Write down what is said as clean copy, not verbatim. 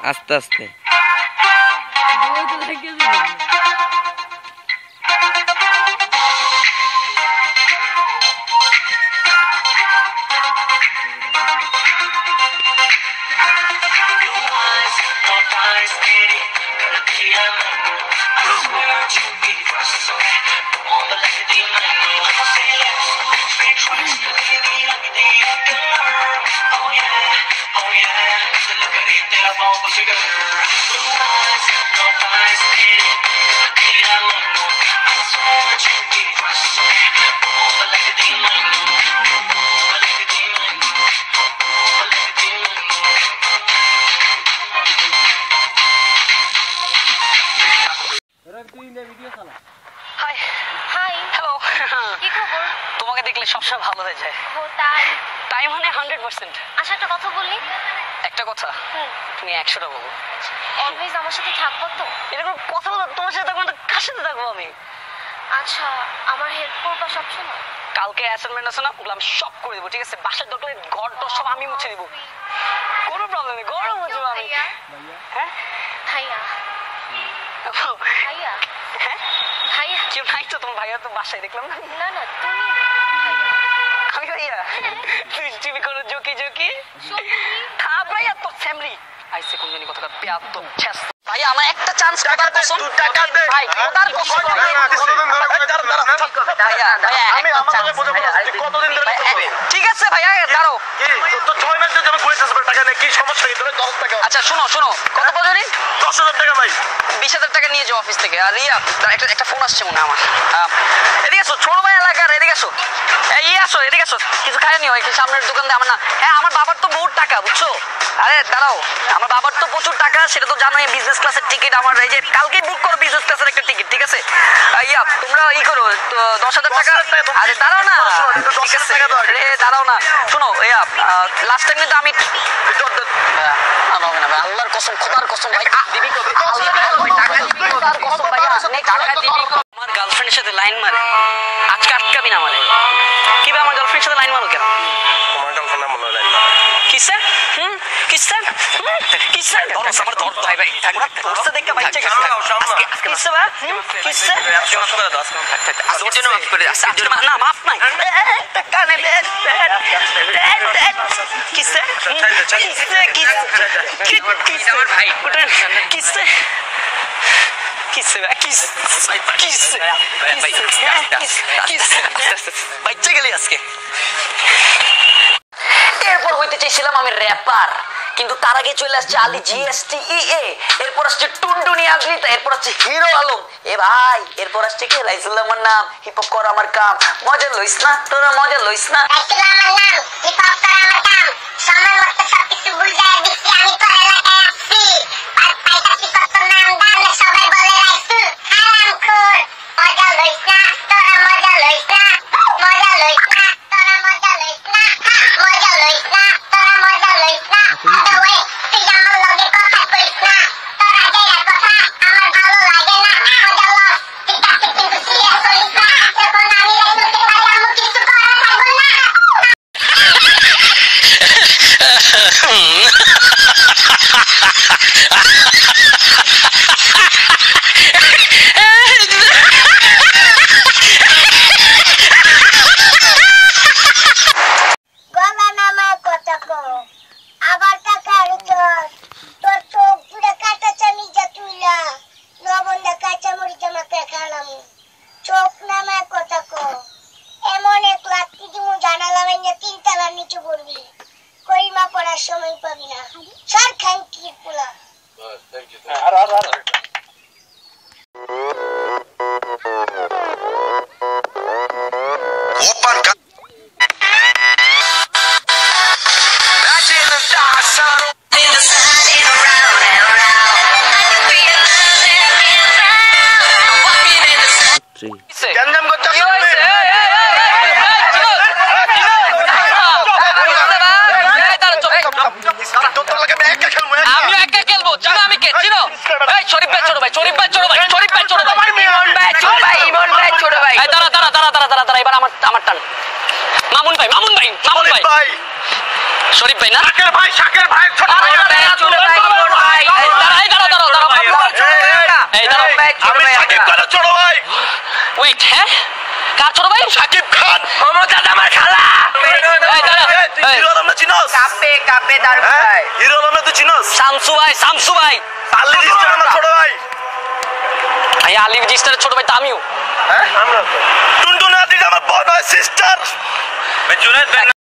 আস্তে আস্তে তোমাকে দেখলে সবসময় ভালো হয়ে যায়। তাই মানে 100%। আচ্ছা একটা কথা বললি। একটা কথা, তুমি 100টা বলো। অলওয়েজ আমার সাথে থাকবো তো? এরকম কথা বলো, তোমার সাথে থাকবো না কার সাথে থাকবো আমি? আচ্ছা আমার হেল্প করবা সবসময়? কালকে অ্যাসাইনমেন্ট আছে না, ওগুলো আমি সব করে দেবো, ঠিক আছে? বাসার দরকার ঘর টর সব আমি মুছে দিব, কোনো প্রবলেম নেই, ঘরও মুছবো আমি। হ্যাঁ ভাইয়া ভাইয়া হ্যাঁ ভাইয়া কেউ নাই তো? তোমার ভাইয়া তো বাসায় দেখলাম না। না না তুমি আমি ভাইয়া তুমি কোনো জোকি জোকি হ্যাঁ ভাইয়া তো ফ্যামিলি আইসে কোন জানি কথা পেয়ার তো ছেস ভাইয়া আমার একটা চান্স করার কসম টাকা দে ভাই ওটার কসম ভাইয়া আমি আমাকে বোঝা কতদিন ধরে ঠিক আছে ভাইয়া দাঁড়াও তো 6 মাস ধরে কইতেছ টাকা নেই কি সমস্যা কি? 10 টাকা আচ্ছা শুনো শুনো কত বলনি? 10,000 টাকা ভাই 20,000 টাকা নিয়ে যাও অফিস থেকে। আর রিয়া একটা ফোন আসছে মনে আমার। এদিকে আসো ছোট ভাই এলাকার, এদিকে আসো এই আসো এদিকে আসো। কিছু খায় নি ওই সামনের দোকান দিয়ে আমার না। হ্যাঁ আমার বাবার তো বহুত টাকা বুঝছো। আরে দাঁড়াও আমার বাবার তো প্রচুর টাকা, সেটা তো জানোই। বিজনেস ক্লাসের টিকিট আমার এই যে কালকেই বুক করো বিজনেস ক্লাসের একটা টিকিট, ঠিক আছে? ইয়া তোমরা করো 10,000 টাকা। আরে দাঁড়াও না, ঠিক আছে রে দাঁড়াও না। শোনো ইয়া লাস্ট টাইম কিন্তু আমি আল্লাহর কসম খোদার কসম ভাই দিবি কবে? টাকা দিবি খোদার কসম ভাই টাকা দিবি। আমার গার্লফ্রেন্ডের সাথে লাইন মারে, আজকে আটকাবি না মানে। কি ভাই আমার গার্লফ্রেন্ডের সাথে লাইন মারো কেন? তোমার গার্লফ্রেন্ড না মনে লাইন মারে কিসে কিসে কিসে ধরস আমার ধর ভাই ভাই আমরা ধরতে দেখে বাইচে গেছে আজকে কিসে ভাই কিসে আজকে মাফ করে দাও আজকে মাফ থাকতে আজকের জন্য মাফ করে আজকের জন্য না মাফ নাই টাকা নেবে কিসে কিসে আমার ভাই কিসে কিসে কিসে কিসে কিসে বাইচে গেলি আজকে। এরপর হইতে চাইছিলাম আমি র্যাপার, কিন্তু তার আগে চলে আসছে আলী GSTEA, এরপর আসছে টুনটুনি আজমিতা, এরপর আসছে হিরো আলম। এ ভাই এরপর আসছে কি রাইসুল আমার নাম, হিপ হপ করা আমার কাম। মজা লইস না তোরা, মজা লইস না। রাইসুল আমার নাম, হিপ হপ করা আমার কাম। সময় মতো সবকিছু বুঝায় দিচ্ছি আমি তো এলাকায় আসছি। আর পাইতাছি কত নাম দাম সবাই বলে রাইসুল হারামখোর। মজা লইস না তোরা, মজা লইস না, মজা লইস না তোরা, মজা লইস না, মজা লইস না তোরা, মজা লইস না। ওয়ে তুই আমার লগে কথা কইস না, তোরা যেটা কথা আমার ভালো লাগে না। মজা লস ঠিক আছে কিন্তু সিরিয়াস হইস না, যখন আমি রাইসুলকে বাজামু কিছু করা থাকবো না। গলা নামায় কথা কও, আবার টাকা আনছস। তোর চোখ পুরো কাটা চামিচা তুইলা লবণ দা কাঁচা মরিচা মাখায় খালাম। চোখ নামায় কথা কও, এমন এক লাত্তি দিমু জানালা ভেঙে 3 তলার নিচে পড়বি। কইমা পড়ার সময় পাবি না। সর খাঙ্কির পোলা। Open গঞ্জাম করতে আমি একা খেলবো, চিনো আমি কে চিনো? এই শরীফ ভাই ছোট ভাই, শরীফ ভাই ছোট ভাই, শরীফ ভাই ছোট ভাই, ইমন ভাই ছোট ভাই, ইমন ভাই ছোট ভাই। এই দাঁড়া দাঁড়া দাঁড়া দাঁড়া দাঁড়া এবার আমার টান। মামুন ভাই মামুন ভাই মামুন ভাই ভাই শরীফ ভাই না শাকের ভাই ছোট ভাই ছোট ভাই হ্যাঁ কার ছোট ভাই সাকিব খান মমতাজ আমার খালা হিরো আলম না চিনস কাপে দাঁড় ভাই হিরো আলম না তো চিনস শামসু ভাই আলী রিস্টার আমার ছোট ভাই ভাই আলী রেজিস্টারের ছোট ভাই তো আমিও হ্যাঁ আমরা তো টুনটুন আদি আমার বড় সিস্টার জুনায়েদ